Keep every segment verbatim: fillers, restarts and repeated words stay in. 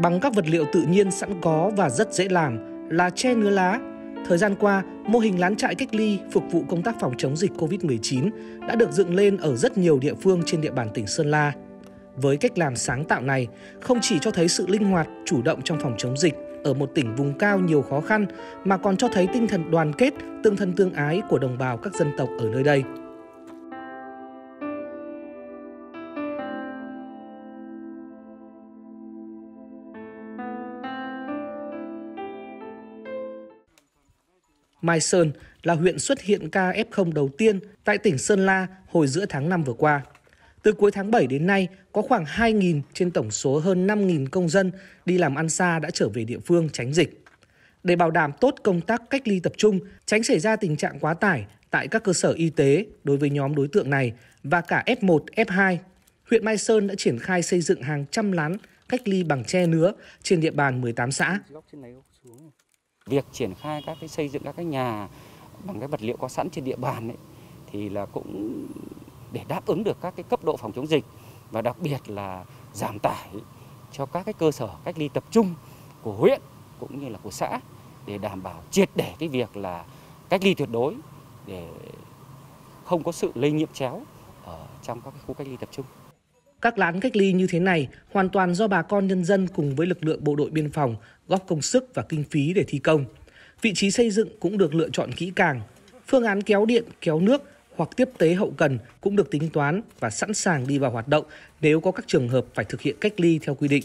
bằng các vật liệu tự nhiên sẵn có và rất dễ làm là tre nứa lá. Thời gian qua, mô hình lán trại cách ly phục vụ công tác phòng chống dịch Covid mười chín đã được dựng lên ở rất nhiều địa phương trên địa bàn tỉnh Sơn La. Với cách làm sáng tạo này, không chỉ cho thấy sự linh hoạt, chủ động trong phòng chống dịch ở một tỉnh vùng cao nhiều khó khăn, mà còn cho thấy tinh thần đoàn kết, tương thân tương ái của đồng bào các dân tộc ở nơi đây. Mai Sơn là huyện xuất hiện ca ép không đầu tiên tại tỉnh Sơn La hồi giữa tháng năm vừa qua. Từ cuối tháng bảy đến nay, có khoảng hai nghìn trên tổng số hơn năm nghìn công dân đi làm ăn xa đã trở về địa phương tránh dịch. Để bảo đảm tốt công tác cách ly tập trung, tránh xảy ra tình trạng quá tải tại các cơ sở y tế đối với nhóm đối tượng này và cả ép một, ép hai, huyện Mai Sơn đã triển khai xây dựng hàng trăm lán cách ly bằng tre nứa trên địa bàn mười tám xã. Việc triển khai các cái xây dựng các cái nhà bằng cái vật liệu có sẵn trên địa bàn ấy, thì là cũng để đáp ứng được các cái cấp độ phòng chống dịch và đặc biệt là giảm tải cho các cái cơ sở cách ly tập trung của huyện cũng như là của xã để đảm bảo triệt để cái việc là cách ly tuyệt đối để không có sự lây nhiễm chéo ở trong các cái khu cách ly tập trung. Các lán cách ly như thế này hoàn toàn do bà con nhân dân cùng với lực lượng bộ đội biên phòng góp công sức và kinh phí để thi công. Vị trí xây dựng cũng được lựa chọn kỹ càng. Phương án kéo điện, kéo nước hoặc tiếp tế hậu cần cũng được tính toán và sẵn sàng đi vào hoạt động nếu có các trường hợp phải thực hiện cách ly theo quy định.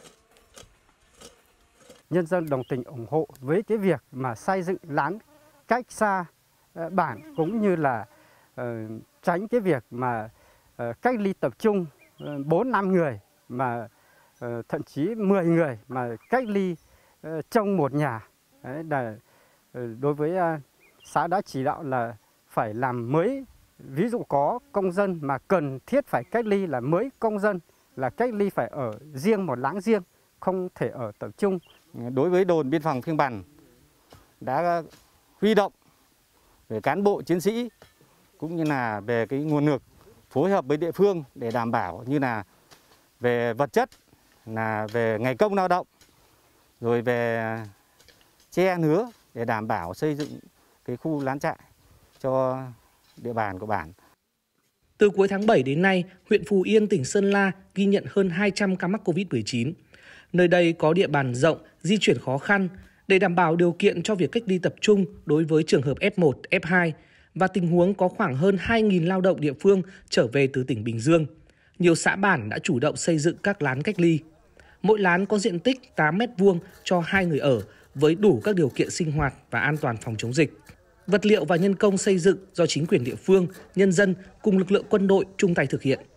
Nhân dân đồng tình ủng hộ với cái việc mà xây dựng lán cách xa bản cũng như là uh, tránh cái việc mà uh, cách ly tập trung bốn năm người mà uh, thậm chí mười người mà cách ly uh, trong một nhà. Đấy là uh, đối với uh, xã đã chỉ đạo là phải làm mới, ví dụ có công dân mà cần thiết phải cách ly là mới công dân là cách ly phải ở riêng một láng riêng, không thể ở tập trung. Đối với đồn biên phòng Phiêng Bản đã huy động về cán bộ chiến sĩ cũng như là về cái nguồn lực phối hợp với địa phương để đảm bảo như là về vật chất, là về ngày công lao động, rồi về tre nứa để đảm bảo xây dựng cái khu lán trại cho địa bàn của bản. Từ cuối tháng bảy đến nay, huyện Phù Yên, tỉnh Sơn La ghi nhận hơn hai trăm ca mắc Covid mười chín. Nơi đây có địa bàn rộng, di chuyển khó khăn. Để đảm bảo điều kiện cho việc cách ly tập trung đối với trường hợp ép một, ép hai và tình huống có khoảng hơn hai nghìn lao động địa phương trở về từ tỉnh Bình Dương, nhiều xã bản đã chủ động xây dựng các lán cách ly. Mỗi lán có diện tích tám mét vuông cho hai người ở với đủ các điều kiện sinh hoạt và an toàn phòng chống dịch. Vật liệu và nhân công xây dựng do chính quyền địa phương, nhân dân cùng lực lượng quân đội chung tay thực hiện.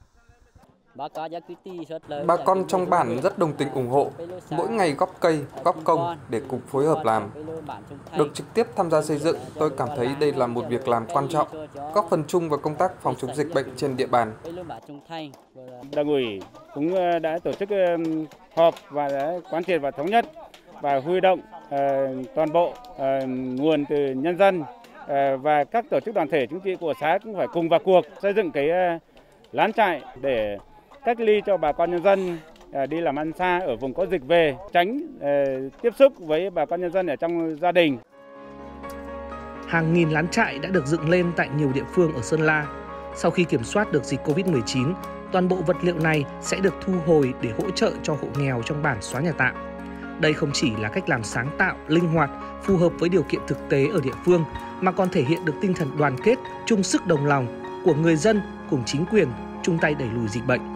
Bà con trong bản rất đồng tình ủng hộ, mỗi ngày góp cây, góp công để cùng phối hợp làm. Được trực tiếp tham gia xây dựng, tôi cảm thấy đây là một việc làm quan trọng, góp phần chung vào công tác phòng chống dịch bệnh trên địa bàn. Đảng ủy cũng đã tổ chức họp và đã quán triệt và thống nhất và huy động uh, toàn bộ uh, nguồn từ nhân dân uh, và các tổ chức đoàn thể chính trị của xã cũng phải cùng vào cuộc xây dựng cái uh, lán trại để cách ly cho bà con nhân dân uh, đi làm ăn xa ở vùng có dịch về, tránh uh, tiếp xúc với bà con nhân dân ở trong gia đình. Hàng nghìn lán trại đã được dựng lên tại nhiều địa phương ở Sơn La. Sau khi kiểm soát được dịch Covid mười chín, toàn bộ vật liệu này sẽ được thu hồi để hỗ trợ cho hộ nghèo trong bản xóa nhà tạm. Đây không chỉ là cách làm sáng tạo, linh hoạt, phù hợp với điều kiện thực tế ở địa phương, mà còn thể hiện được tinh thần đoàn kết, chung sức đồng lòng của người dân cùng chính quyền chung tay đẩy lùi dịch bệnh.